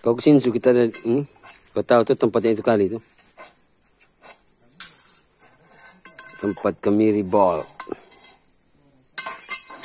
Kau kesini kita ada ini. Kau tahu tuh tempatnya itu kali itu. Tempat kemiri ball.